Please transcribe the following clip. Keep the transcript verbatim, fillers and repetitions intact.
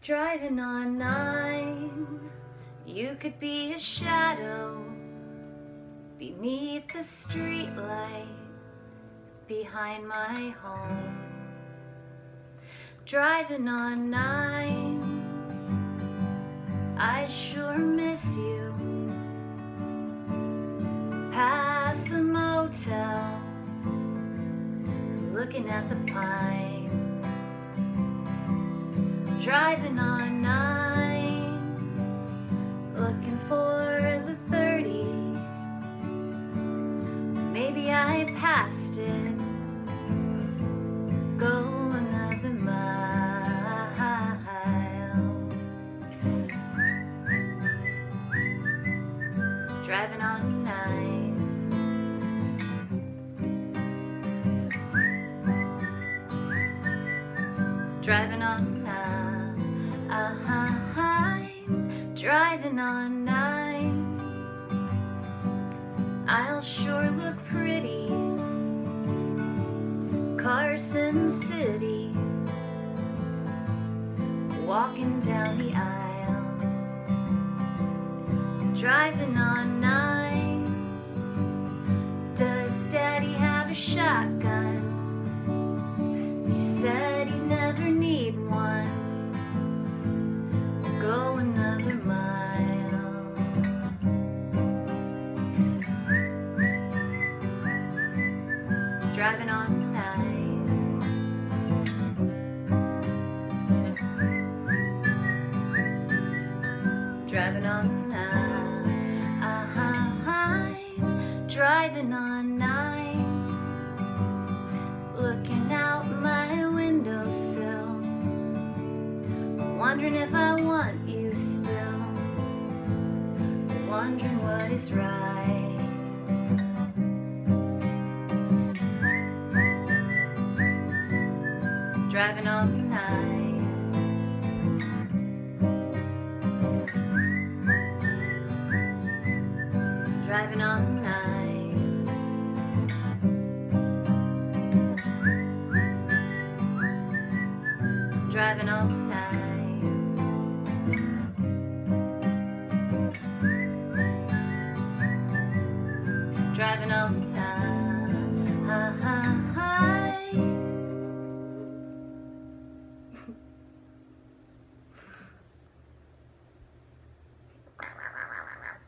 Driving on nine, you could be a shadow beneath the streetlight behind my home. Driving on nine, I sure miss you. Past a motel, looking at the pines. Driving on nine, looking for the thirty. Maybe I passed it. Go another mile. Driving on nine. Driving on nine. Driving on nine, I'll sure look pretty. Carson City, walking down the aisle. Driving on nine, does Daddy have a shotgun? He said he never need one. Go another mile. Driving on nine. Driving on nine. Uh-huh. Driving on nine. Looking out my windowsill, wondering if I want you still, wondering what is right. Driving on nine. Driving on nine. Driving on nine. Driving on